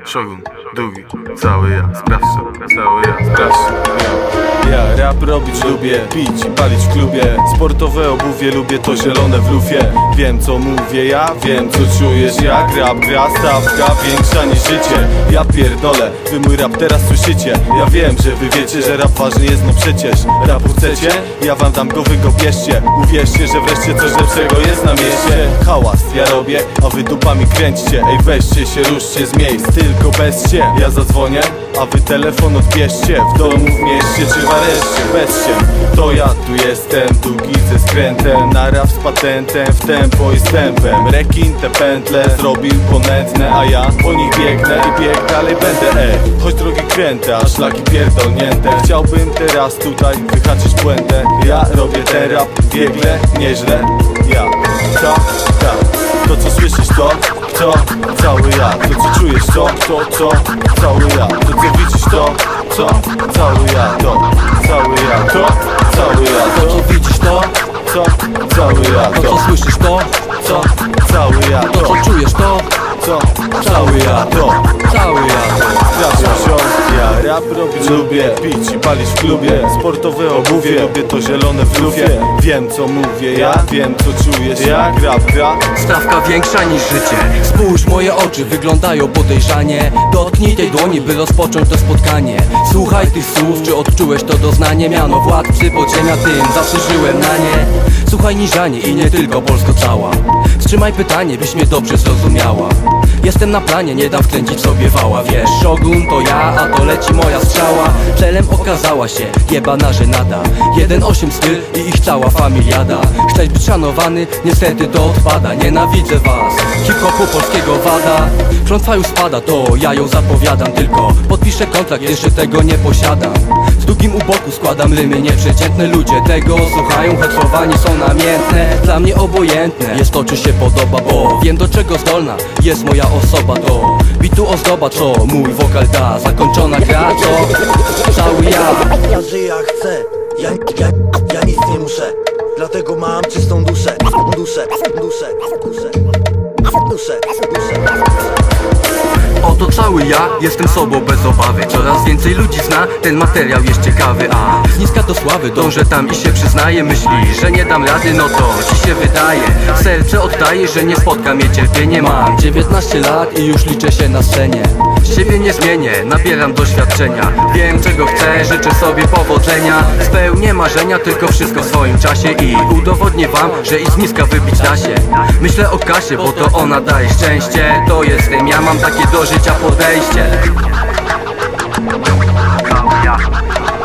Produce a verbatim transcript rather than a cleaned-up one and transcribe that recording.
Shogun, długi, cały ja, sprawca, cały ja, sprawca. Ja rap robić lubię, pić i palić w klubie. Sportowe obuwie lubię, to zielone w lufie. Wiem co mówię ja, wiem co czujesz jak rap gra, stawka większa niż życie. Ja pierdolę, wy mój rap teraz słyszycie. Ja wiem, że wy wiecie, że rap ważny jest, no przecież. Rapu chcecie? Ja wam dam go, wy go bierzcie. Uwierzcie, że wreszcie coś lepszego jest na mieście. Hałas ja robię, a wy dupami kręćcie. Ej weźcie się, ruszcie z miejsc, tylko bez się. Ja zadzwonię, a wy telefon odbierzcie. W domu, w mieście czy w areszcie, bez się. To ja tu jestem, długi ze skrętem. Na rap z patentem, w tempo i z tempem. Rekin te pętle zrobił ponętne, a ja po nich biegnę i bieg dalej będę. Ej, choć drogi kręte, a szlaki pierdolnięte. Chciałbym teraz tutaj wyhaczyć puentę. Ja robię ten rap biegle, nieźle. Ja, ta, ta. To co słyszysz to, to, cały ja. To co czujesz to, to, to, cały ja. To co widzisz to, to, cały ja. To, cały ja, to, cały ja. To co widzisz to, co, cały ja. to co słyszysz to, co, cały ja. to co czujesz to, co, cały ja. To, cały ja. sprawdzam się. Ja rap robić lubię, pić i palić w klubie. Sportowe obuwie, lubię to zielone w lufie. Wiem co mówię ja, wiem co czujesz jak rap gra. Stawka większa niż życie. Spójrz, moje oczy wyglądają podejrzanie. Dotknij tej dłoni, by rozpocząć to spotkanie. Słuchaj tych słów, czy odczułeś to doznanie? Miano władcy podziemia, tym zawsze żyłem na nie. Słuchaj niżanie i nie tylko Polsko cała. Wstrzymaj pytanie, byś mnie dobrze zrozumiała. Jestem na planie, nie dam wkręcić sobie wała. Wiesz, Shogun to ja, a to leci moja strzała. Celem okazała się jebana żenada. jeden osiem styl i ich cała familiada. Chcesz być szanowany? Niestety to odpada. Nienawidzę was, hip-hopu polskiego wada. Klątwa już spada, to ja ją zapowiadam. Tylko podpiszę kontrakt, jeszcze tego nie posiadam. Z długim u boku składam rymy nieprzeciętne. Ludzie tego słuchają, choć słowa nie są namiętne. Dla mnie obojętne jest to, czy się podoba, bo wiem do czego zdolna jest moja osoba. To bitu ozdoba, co mój wokal da. Zakończona gra, to cały ja. Ja żyję jak chcę, ja, ja, ja nic nie muszę. Dlatego mam czystą duszę, duszę, duszę, duszę, duszę, duszę, duszę. Oto cały ja, jestem sobą bez obawy. Coraz więcej ludzi zna, ten materiał jest ciekawy. A z niska do sławy dążę tam i się przyznaję. Myśli, że nie dam rady, no to ci się wydaje. Serce oddaje, że nie spotka mnie cierpienie. Mam dziewiętnaście lat i już liczę się na scenie. Siebie nie zmienię, nabieram doświadczenia. Wiem czego chcę, życzę sobie powodzenia. Spełnię marzenia, tylko wszystko w swoim czasie. I udowodnię wam, że i z niska wybić da się. Myślę o kasie, bo to ona daje szczęście. To jestem ja, mam takie do życia podejście.